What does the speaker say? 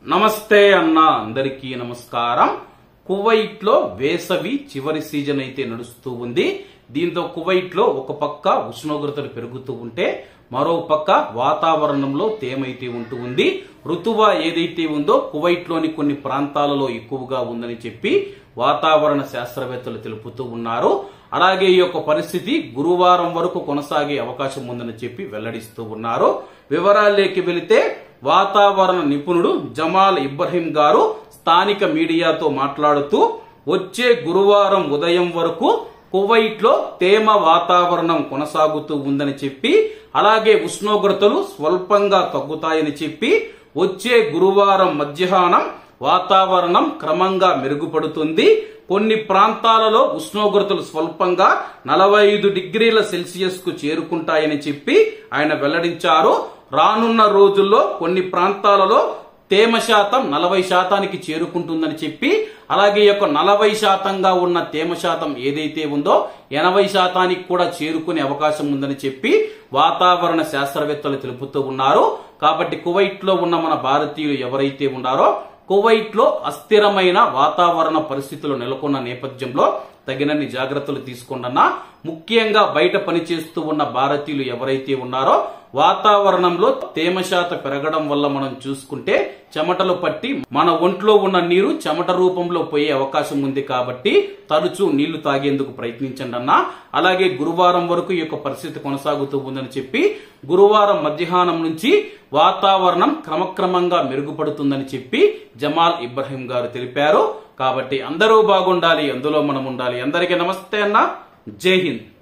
నమస్తే అన్న అందరికీ నమస్కారం. కువైట్ లో వేసవి చివరి సీజన్ అయితే నడుస్తూ ఉంది. దీంతో కువైట్ లో ఒక పక్క ఉష్ణోగ్రతలు పెరుగుతూ ఉంటే మరో పక్క వాతావరణంలో తేమైతే ఉంటూ ఉంది. ఋతువ ఏదైతే ఉందో కువైట్ లోని కొన్ని ప్రాంతాలలో ఎక్కువగా ఉందని చెప్పి వాతావరణ శాస్త్రవేత్తలు తెలుపుతూ ఉన్నారు. అలాగే ఈ యొక్క పరిస్థితి గురువారం వరకు కొనసాగే అవకాశం ఉందని చెప్పి వెల్లడిస్తూ ఉన్నారు. వివరాల్లోకి వెళితే వాతావరణ నిపుణుడు జమాల్ ఇబ్రహీం గారు స్థానిక మీడియాతో మాట్లాడుతూ వచ్చే గురువారం ఉదయం వరకు కువైట్ లో తేమ వాతావరణం కొనసాగుతూ ఉందని చెప్పి, అలాగే ఉష్ణోగ్రతలు స్వల్పంగా తగ్గుతాయని చెప్పి, వచ్చే గురువారం మధ్యాహ్నం వాతావరణం క్రమంగా మెరుగుపడుతుంది. కొన్ని ప్రాంతాలలో ఉష్ణోగ్రతలు స్వల్పంగా 45 డిగ్రీల సెల్సియస్ కు చేరుకుంటాయని చెప్పి ఆయన వెల్లడించారు. రానున్న రోజుల్లో కొన్ని ప్రాంతాలలో తేమ శాతం 40% చేరుకుంటుందని చెప్పి, అలాగే ఈ యొక్క 40% ఉన్న తేమ శాతం ఏదైతే ఉందో 80% కూడా చేరుకునే అవకాశం ఉందని చెప్పి వాతావరణ శాస్త్రవేత్తలు తెలుపుతూ ఉన్నారు. కాబట్టి కువైట్ లో ఉన్న మన భారతీయులు ఎవరైతే ఉన్నారో కువైట్ లో అస్థిరమైన వాతావరణ పరిస్థితులు నెలకొన్న నేపథ్యంలో తగినన్ని జాగ్రత్తలు తీసుకోండన్నా. ముఖ్యంగా బయట పనిచేస్తూ ఉన్న భారతీయులు ఎవరైతే ఉన్నారో వాతావరణంలో తేమ శాతం పెరగడం వల్ల మనం చూసుకుంటే చెమటలు పట్టి మన ఒంట్లో ఉన్న నీరు చెమట రూపంలో పోయే అవకాశం ఉంది. కాబట్టి తరచూ నీళ్లు తాగేందుకు ప్రయత్నించండి అన్న. అలాగే గురువారం వరకు ఈ యొక్క పరిస్థితి కొనసాగుతూ ఉందని చెప్పి, గురువారం మధ్యాహ్నం నుంచి వాతావరణం క్రమక్రమంగా మెరుగుపడుతుందని చెప్పి జమాల్ ఇబ్రహీం గారు తెలిపారు. కాబట్టి అందరూ బాగుండాలి, అందులో మనం ఉండాలి. అందరికీ నమస్తే అన్న. జై హింద్.